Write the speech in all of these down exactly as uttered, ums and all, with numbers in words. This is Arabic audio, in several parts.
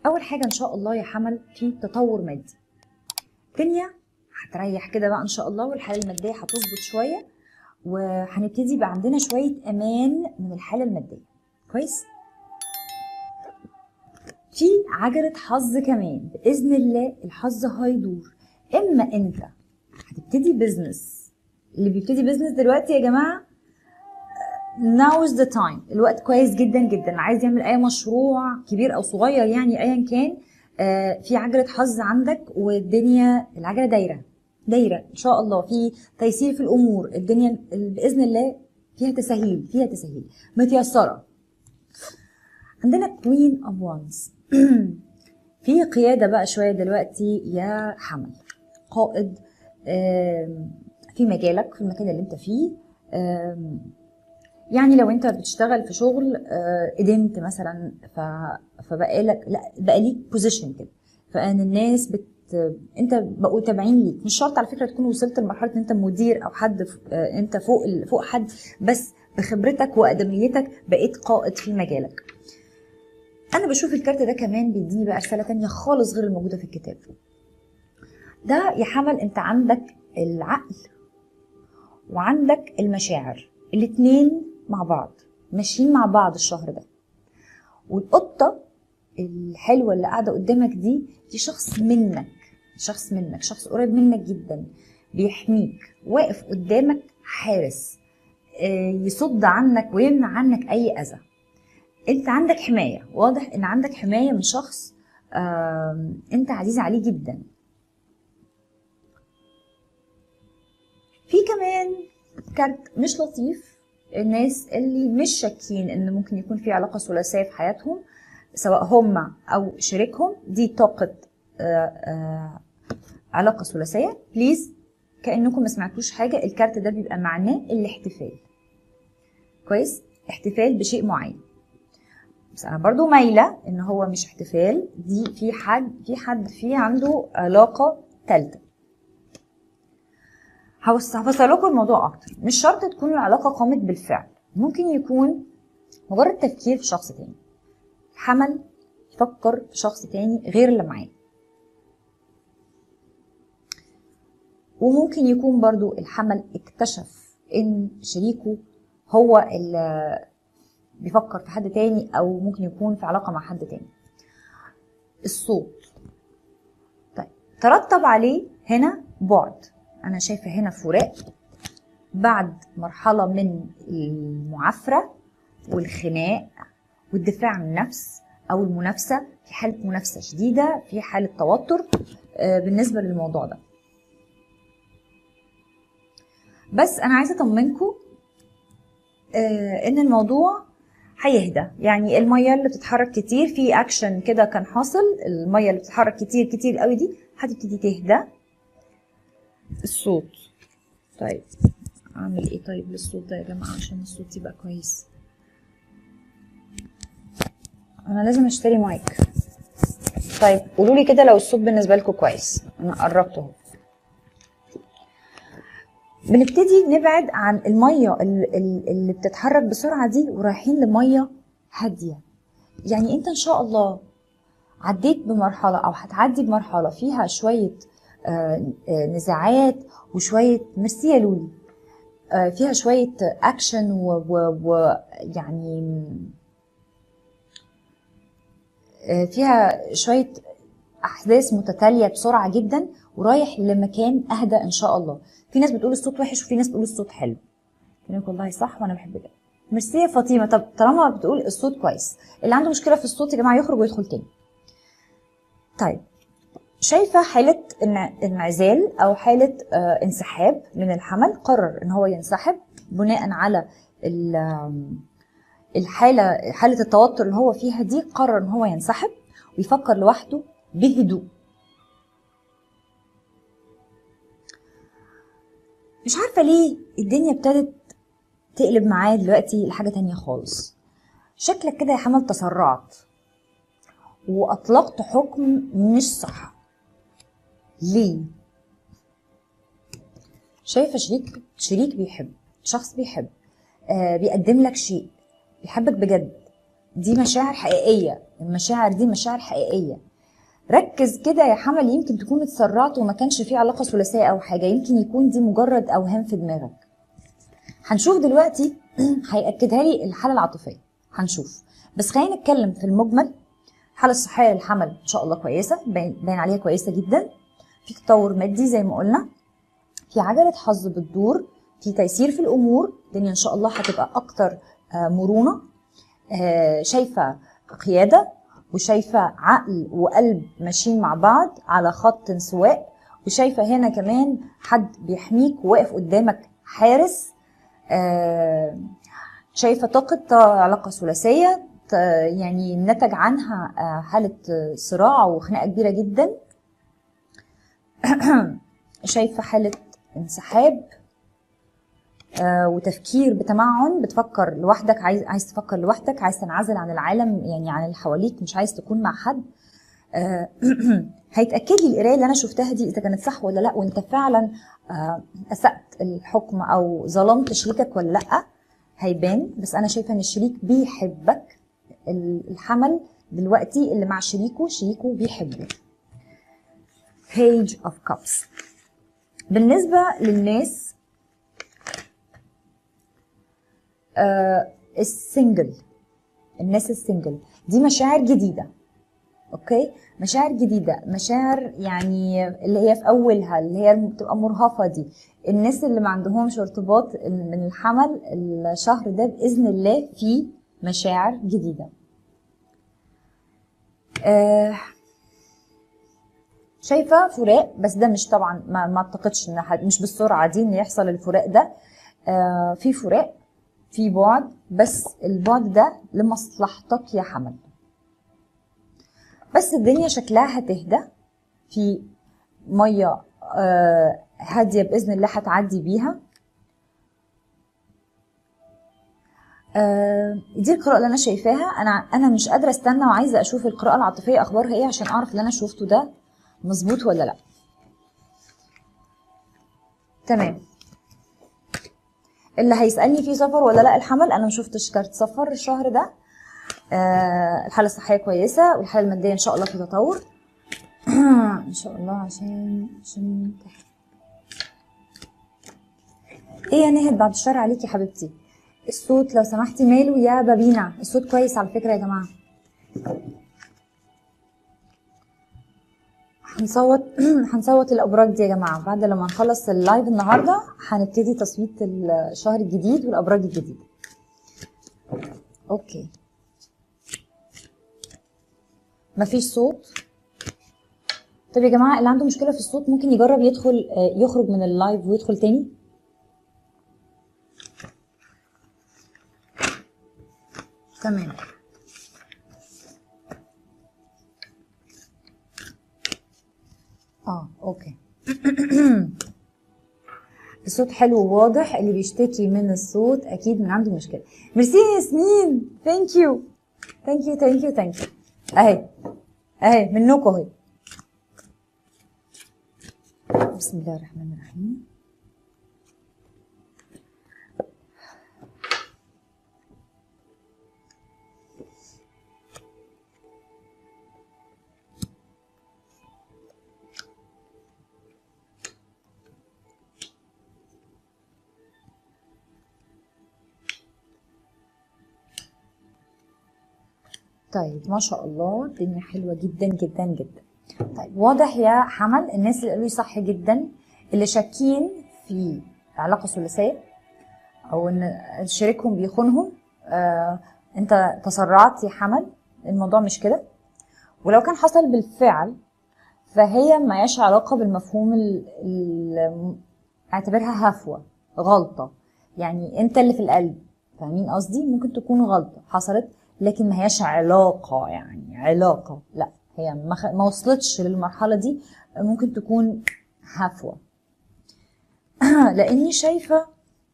اول حاجه ان شاء الله يا حمل في تطور مادي. الدنيا هتريح كده بقى ان شاء الله، والحاله الماديه هتظبط شويه، وهنبتدي يبقى عندنا شويه امان من الحاله الماديه. كويس. في عجله حظ كمان باذن الله، الحظ هيدور. اما انت هتبتدي بزنس، اللي بيبتدي بزنس دلوقتي يا جماعه now is the time، الوقت كويس جدا جدا. عايز يعمل اي مشروع كبير او صغير يعني ايا كان، آه في عجله حظ عندك، والدنيا العجله دايره دايره ان شاء الله، في تيسير في الامور، الدنيا باذن الله فيها تسهيل فيها تسهيل متيسره. عندنا كوين اوف وانز في قياده بقى شويه دلوقتي يا حمل، قائد آه في مجالك، في المكان اللي انت فيه. آه يعني لو انت بتشتغل في شغل قدمت مثلا، فبقى لك لا بقى ليك بوزيشن كده، فان الناس بت انت بقوا تابعين ليك. مش شرط على فكره تكون وصلت لمرحله ان انت مدير او حد ف... انت فوق ال... فوق حد، بس بخبرتك وادميتك بقيت قائد في مجالك. انا بشوف الكارت ده كمان بيديني بقى رساله تانية خالص غير الموجوده في الكتاب ده يا حمل. انت عندك العقل وعندك المشاعر، الاتنين مع بعض ماشيين مع بعض الشهر ده. والقطة الحلوة اللي قاعدة قدامك دي دي شخص منك، شخص منك شخص قريب منك جدا، بيحميك، واقف قدامك حارس، يصد عنك ويمنع عنك اي اذى. انت عندك حماية، واضح ان عندك حماية من شخص انت عزيز عليه جدا. في كمان كارت مش لطيف، الناس اللي مش شاكين ان ممكن يكون في علاقه ثلاثيه في حياتهم سواء هم او شريكهم، دي طاقه آآ آآ علاقه ثلاثيه. بليز كانكم ما سمعتوش حاجه، الكارت ده بيبقى معناه الاحتفال. كويس، احتفال بشيء معين، بس انا برضو مايله ان هو مش احتفال، دي في حد في حد في عنده علاقه ثالثه. هفسر لكم الموضوع اكتر. مش شرط تكون العلاقه قامت بالفعل، ممكن يكون مجرد تفكير في شخص تاني. الحمل يفكر في شخص تاني غير اللي معاه. وممكن يكون برضو الحمل اكتشف ان شريكه هو اللي بيفكر في حد تاني، او ممكن يكون في علاقه مع حد تاني. الصوت طيب ترتب عليه هنا بعد، أنا شايفة هنا فراق بعد مرحلة من المعافرة والخناق والدفاع عن النفس أو المنافسة، في حالة منافسة شديدة، في حالة توتر بالنسبة للموضوع ده. بس أنا عايزة أطمنكم إن الموضوع هيهدى. يعني المية اللي بتتحرك كتير، في أكشن كده كان حاصل، المية اللي بتتحرك كتير كتير قوي دي هتبتدي تهدى. الصوت طيب اعمل ايه طيب للصوت ده يا جماعه عشان الصوت يبقى كويس؟ انا لازم اشتري مايك. طيب قولوا لي كده لو الصوت بالنسبه لكم كويس. انا قربته اهو. بنبتدي نبعد عن الميه اللي بتتحرك بسرعه دي ورايحين لميه هاديه. يعني انت ان شاء الله عديت بمرحله او هتعدي بمرحله فيها شويه نزاعات وشويه، ميرسي يا لولي، فيها شويه اكشن ويعني فيها شويه احداث متتاليه بسرعه جدا، ورايح لمكان اهدى ان شاء الله. في ناس بتقول الصوت وحش وفي ناس بتقول الصوت حلو. كلامك والله صح وانا بحب ده. ميرسي يا فاطمه. طب طالما بتقول الصوت كويس، اللي عنده مشكله في الصوت يا جماعه يخرج ويدخل تاني. طيب شايفه حاله انعزال او حاله انسحاب من الحمل، قرر ان هو ينسحب بناء على الحاله حاله التوتر اللي هو فيها دي. قرر ان هو ينسحب ويفكر لوحده بهدوء. مش عارفه ليه الدنيا ابتدت تقلب معاه دلوقتي لحاجه تانية خالص. شكلك كده يا حمل تسرعت واطلقت حكم مش صح. ليه؟ شايفه شريك شريك بيحب، شخص بيحب، آه بيقدم لك شيء، بيحبك بجد، دي مشاعر حقيقيه، المشاعر دي مشاعر حقيقيه. ركز كده يا حمل، يمكن تكون اتسرعت وما كانش في علاقه ثلاثيه او حاجه، يمكن يكون دي مجرد اوهام في دماغك. هنشوف دلوقتي هيأكدها لي الحاله العاطفيه، هنشوف. بس خلينا نتكلم في المجمل. الحاله الصحيه للحمل ان شاء الله كويسه، باين عليها كويسه جدا. في تطور مادي زي ما قلنا، في عجله حظ بتدور، في تيسير في الامور، الدنيا ان شاء الله هتبقى اكتر مرونه. شايفه قياده، وشايفه عقل وقلب ماشيين مع بعض على خط سواء، وشايفه هنا كمان حد بيحميك وواقف قدامك حارس. شايفه طاقه علاقه ثلاثيه يعني نتج عنها حاله صراع وخناقه كبيره جدا. شايفه حاله انسحاب وتفكير بتمعن، بتفكر لوحدك، عايز عايز تفكر لوحدك، عايز تنعزل عن العالم، يعني عن اللي حواليك، مش عايز تكون مع حد. هيتاكد لي القرايه اللي انا شفتها دي اذا كانت صح ولا لا، وانت فعلا اسأت الحكم او ظلمت شريكك ولا لا، هيبان. بس انا شايفه ان الشريك بيحبك. الحمل دلوقتي اللي مع شريكه، شريكه بيحبه. Page of Cups. بالنسبه للناس آه السنجل، الناس السنجل دي مشاعر جديده. اوكي، مشاعر جديده، مشاعر يعني اللي هي في اولها اللي هي بتبقى مرهفه دي. الناس اللي ما عندهمش ارتباط من الحمل الشهر ده باذن الله في مشاعر جديده. آه شايفه فراق، بس ده مش طبعا ما, ما اعتقدش ان مش بالسرعه دي ان يحصل الفراق ده. آه في فراق، في بعد، بس البعد ده لمصلحتك يا حمل. بس الدنيا شكلها هتهدى، في ميه آه هاديه باذن الله هتعدي بيها. آه دي القراءه اللي انا شايفاها. انا انا مش قادره استنى وعايزه اشوف القراءه العاطفيه اخبارها ايه عشان اعرف اللي انا شفته ده مظبوط ولا لا. تمام. اللي هيسالني في سفر ولا لا الحمل، انا مشوفتش كارت سفر الشهر ده. آه الحاله الصحيه كويسه، والحاله الماديه ان شاء الله في تطور ان شاء الله. عشان عشان ايه يا نهد، بعد الشر عليكي يا حبيبتي. الصوت لو سمحتي ماله يا بابينا؟ الصوت كويس على فكره يا جماعه. هنصوت هنصوت الابراج دي يا جماعه بعد لما نخلص اللايف النهارده. هنبتدي تصويت الشهر الجديد والابراج الجديده. اوكي، مفيش صوت. طب يا جماعه اللي عنده مشكله في الصوت ممكن يجرب يدخل يخرج من اللايف ويدخل تاني. تمام. اه اوكي الصوت حلو وواضح. اللي بيشتكي من الصوت اكيد من عنده مشكله. ميرسي يا ياسمين، ثانك يو ثانك يو ثانك يو ثانك يو. اهي اهي منكم اهي. بسم الله الرحمن الرحيم. طيب ما شاء الله الدنيا حلوه جدا جدا جدا. طيب واضح يا حمل الناس اللي قالوا لي صح جدا، اللي شاكين في علاقه ثلاثيه او ان شريكهم بيخونهم. آه انت تسرعت يا حمل، الموضوع مش كده. ولو كان حصل بالفعل فهي ما ياش علاقه بالمفهوم ال اعتبرها هفوه، غلطه، يعني انت اللي في القلب. فاهمين قصدي؟ ممكن تكون غلطه حصلت لكن ما هياش علاقه، يعني علاقه لا، هي ما, خ... ما وصلتش للمرحله دي. ممكن تكون هفوه لاني شايفه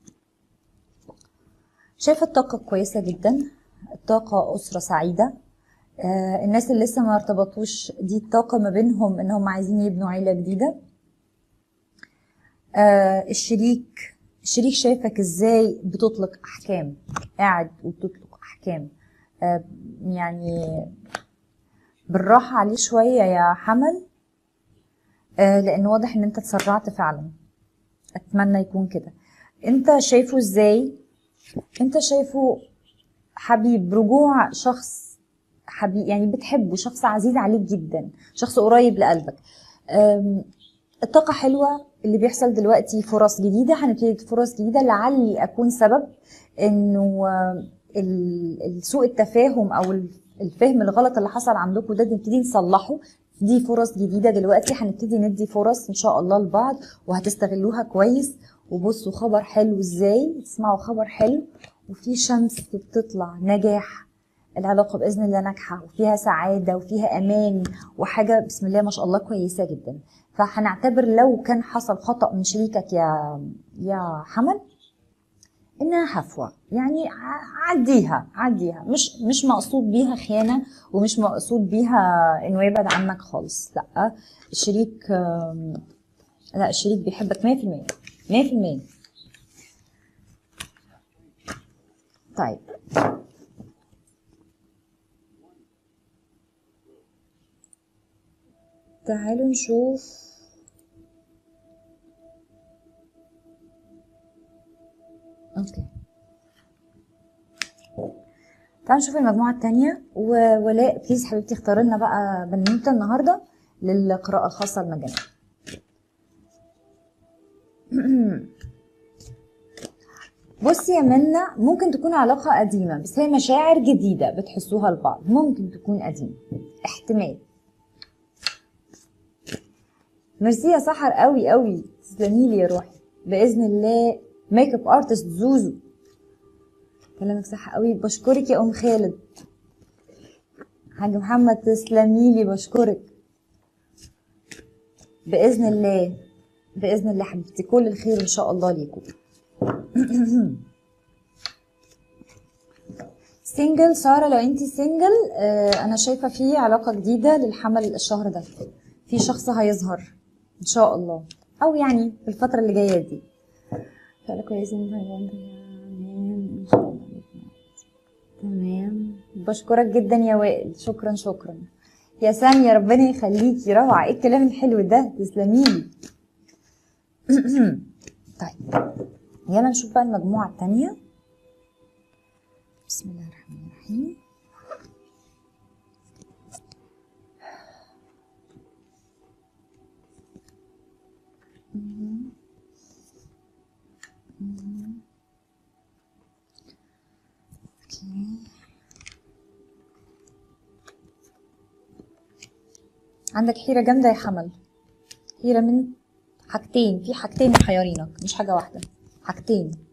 شايفه الطاقه كويسه جدا، الطاقه اسره سعيده. آه الناس اللي لسه ما ارتبطوش دي الطاقه ما بينهم انهم عايزين يبنوا عيله جديده. آه الشريك الشريك شايفك ازاي بتطلق احكام، قاعد وبتطلق احكام. آه يعني بالراحة عليه شوية يا حمل، آه لان واضح ان انت اتسرعت فعلا. اتمنى يكون كده. انت شايفه ازاي؟ انت شايفه حبيب، رجوع شخص حبيب يعني بتحبه، شخص عزيز عليك جدا، شخص قريب لقلبك. الطاقة حلوة. اللي بيحصل دلوقتي فرص جديدة، هنبتدي فرص جديدة، لعلي أكون سبب إنه سوء التفاهم أو الفهم الغلط اللي حصل عندكم ده نبتدي نصلحه. دي فرص جديدة دلوقتي، هنبتدي ندي فرص إن شاء الله لبعض وهتستغلوها كويس. وبصوا خبر حلو إزاي، تسمعوا خبر حلو وفي شمس بتطلع، نجاح. العلاقة بإذن الله ناجحة وفيها سعادة وفيها أمان وحاجة بسم الله ما شاء الله كويسة جدا. فهنعتبر لو كان حصل خطأ من شريكك يا يا حمل إنها هفوة، يعني عديها عديها، مش مش مقصود بيها خيانة ومش مقصود بيها إنه يبعد عنك خالص، لأ. الشريك لا الشريك بيحبك مية في المية مية في المية. طيب تعالوا نشوف. اوكي تعالوا نشوف المجموعة التانية. وولاء بليز حبيبتي اختار لنا بقى بنوتة النهاردة للقراءة الخاصة المجانية. بصي يا منى، ممكن تكون علاقة قديمة بس هي مشاعر جديدة بتحسوها لبعض، ممكن تكون قديمة، احتمال. ميرسي يا سحر قوي قوي، تسلميلي يا روحي بإذن الله. ميك اب ارتست زوزو، كلامك صح قوي، بشكرك يا ام خالد. حاج محمد تسلميلي، بشكرك بإذن الله بإذن الله حبيبتي، كل الخير إن شاء الله ليكم. سينجل سارة، لو انتي سينجل آه انا شايفة في علاقة جديدة للحمل الشهر ده، في شخص هيظهر ان شاء الله، او يعني في الفترة اللي جاية دي. فعلا كويسين ان شاء الله. تمام، بشكرك جدا يا وائل، شكرا شكرا يا سامية، ربنا يخليكي، روعة، ايه الكلام الحلو ده، تسلميلي. طيب يلا نشوف بقى المجموعة التانية. بسم الله الرحمن الرحيم. عندك حيرة جامدة يا حمل، حيرة من حاجتين، في حاجتين محيرينك مش حاجة واحدة، حاجتين.